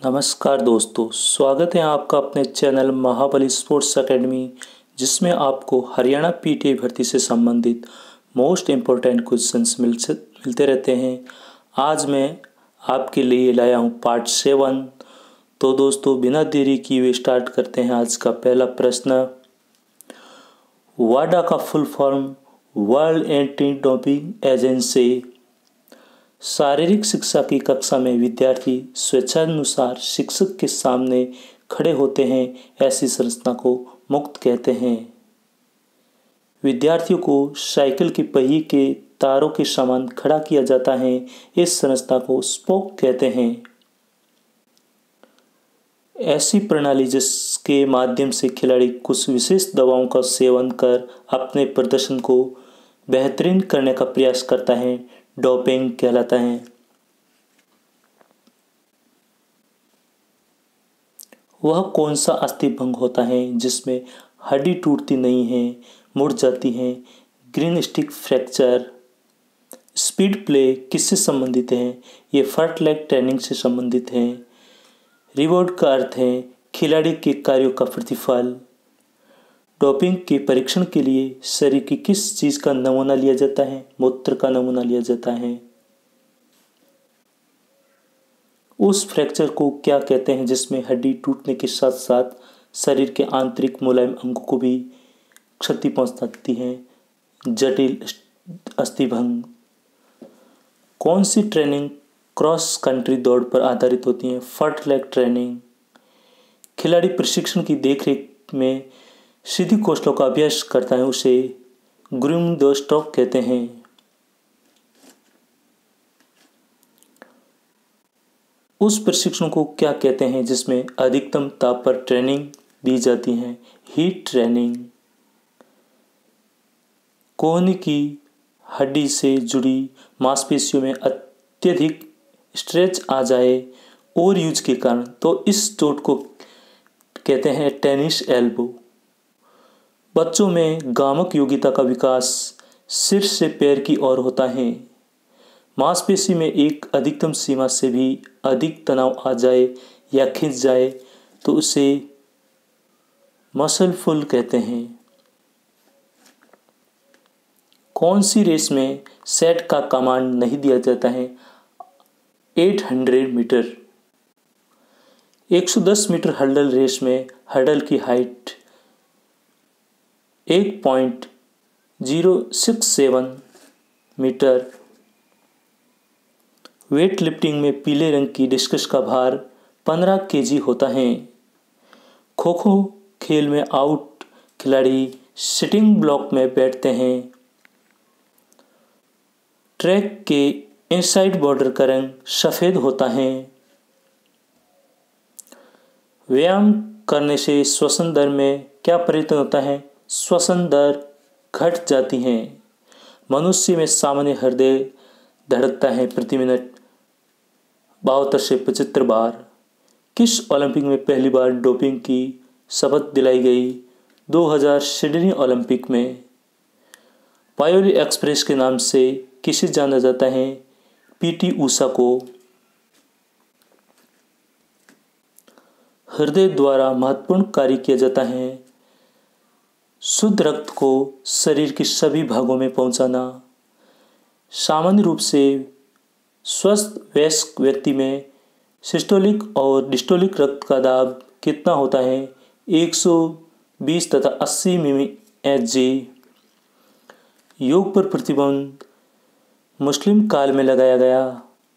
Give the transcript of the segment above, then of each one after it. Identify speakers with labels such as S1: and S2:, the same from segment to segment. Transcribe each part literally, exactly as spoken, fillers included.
S1: नमस्कार दोस्तों, स्वागत है आपका अपने चैनल महाबली स्पोर्ट्स एकेडमी, जिसमें आपको हरियाणा पीटीए भर्ती से संबंधित मोस्ट इम्पोर्टेंट क्वेश्चंस मिल मिलते रहते हैं। आज मैं आपके लिए लाया हूं पार्ट सेवन। तो दोस्तों, बिना देरी किए हुए स्टार्ट करते हैं आज का पहला प्रश्न। वाडा का full form world anti doping agency. शारीरिक शिक्षा की कक्षा में विद्यार्थी स्वेच्छानुसार शिक्षक के सामने खड़े होते हैं, ऐसी संस्था को मुक्त कहते हैं। विद्यार्थियों को साइकिल के पहिए के तारों के समान खड़ा किया जाता है, इस संस्था को स्पोक कहते हैं। ऐसी प्रणाली जिसके माध्यम से खिलाड़ी कुछ विशेष दवाओं का सेवन कर अपने प्रदर्शन को बेहतरीन करने का प्रयास करता है, डोपिंग कहलाता है। वह कौन सा अस्थिभंग होता है जिसमें हड्डी टूटती नहीं है, मुड़ जाती है? Green stick fracture. Speed play किससे संबंधित है? ये फर्ट लेग ट्रेनिंग से संबंधित है। रिवॉर्ड का अर्थ है खिलाड़ी के कार्यों का प्रतिफल। डोपिंग के परीक्षण के लिए शरीर की किस चीज का नमूना लिया जाता है? मूत्र का नमूना लिया जाता है। उस फ्रैक्चर को क्या कहते हैं जिसमें हड्डी टूटने के साथ साथ शरीर के आंतरिक मुलायम अंगों को भी क्षति पहुंचाती है? जटिल अस्थिभंग। कौन सी ट्रेनिंग क्रॉस कंट्री दौड़ पर आधारित होती है? फर्ट लेग ट्रेनिंग। खिलाड़ी प्रशिक्षण की देखरेख में सीधी कौशलों का अभ्यास करता है, उसे ग्रूमिंग द स्ट्रोक कहते हैं। उस प्रशिक्षण को क्या कहते हैं जिसमें अधिकतम ताप पर ट्रेनिंग दी जाती है? Heat training. कोहनी की हड्डी से जुड़ी मांसपेशियों में अत्यधिक स्ट्रेच आ जाए और यूज के कारण तो इस चोट को कहते हैं टेनिस एल्बो। बच्चों में गामक योग्यता का विकास सिर से पैर की ओर होता है। मांसपेशी में एक अधिकतम सीमा से भी अधिक तनाव आ जाए या खिंच जाए तो उसे मसल फुल कहते हैं। कौन सी रेस में सेट का कमांड नहीं दिया जाता है? आठ सौ मीटर। एक सौ दस मीटर हर्डल रेस में हर्डल की हाइट एक point zero six seven metre. Weight lifting में पीले रंग की डिस्कस का भार पंद्रह केजी होता है। खो खो खेल में आउट खिलाड़ी सिटिंग ब्लॉक में बैठते हैं। ट्रैक के इनसाइड बॉर्डर का रंग सफेद होता है। व्यायाम करने से श्वसन दर में क्या परिवर्तन होता है? श्वसन दर घट जाती है। मनुष्य में सामान्य हृदय धड़कता है प्रति मिनट बहत्तर से पचहत्तर बार। किस ओलंपिक में पहली बार डोपिंग की शपथ दिलाई गई? दो हज़ार सिडनी ओलंपिक में। पायोली एक्सप्रेस के नाम से किसे जाना जाता है? पीटी ऊषा को। हृदय द्वारा महत्वपूर्ण कार्य किया जाता है शुद्ध रक्त को शरीर के सभी भागों में पहुंचाना। सामान्य रूप से स्वस्थ वयस्क व्यक्ति में सिस्टोलिक और डिस्टोलिक रक्त का दाब कितना होता है? एक सौ बीस तथा अस्सी मिमी एच जी। योग पर प्रतिबंध मुस्लिम काल में लगाया गया।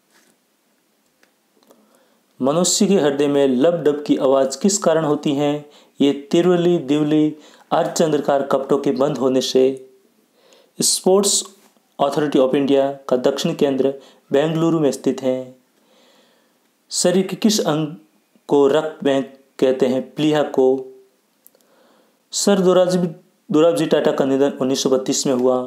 S1: मनुष्य के हृदय में लब डब की आवाज किस कारण होती है? ये तिरवली दिवली अर्धचंद्राकार कपटों के बंद होने से। स्पोर्ट्स अथॉरिटी ऑफ इंडिया का दक्षिण केंद्र बेंगलुरु में स्थित है। शरीर के किस अंग को रक्त बैंक कहते हैं? प्लीहा को। सर दोराबजी दोराबजी टाटा का निधन उन्नीस सौ बत्तीस में हुआ।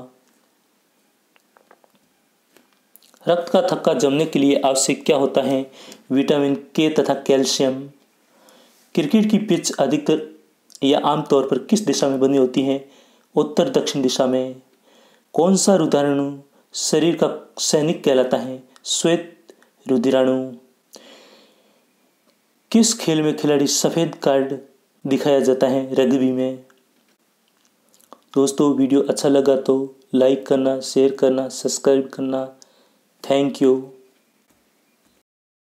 S1: रक्त का थक्का जमने के लिए आवश्यक क्या होता है? विटामिन के तथा कैल्शियम। क्रिकेट की पिच अधिकतर या आमतौर पर किस दिशा में बनी होती है? उत्तर दक्षिण दिशा में। कौन सा रुधिराणु शरीर का सैनिक कहलाता है? श्वेत रुधिराणु। किस खेल में खिलाड़ी सफ़ेद कार्ड दिखाया जाता है रग्बी में। दोस्तों वीडियो अच्छा लगा तो लाइक करना, शेयर करना, सब्सक्राइब करना। Thank you.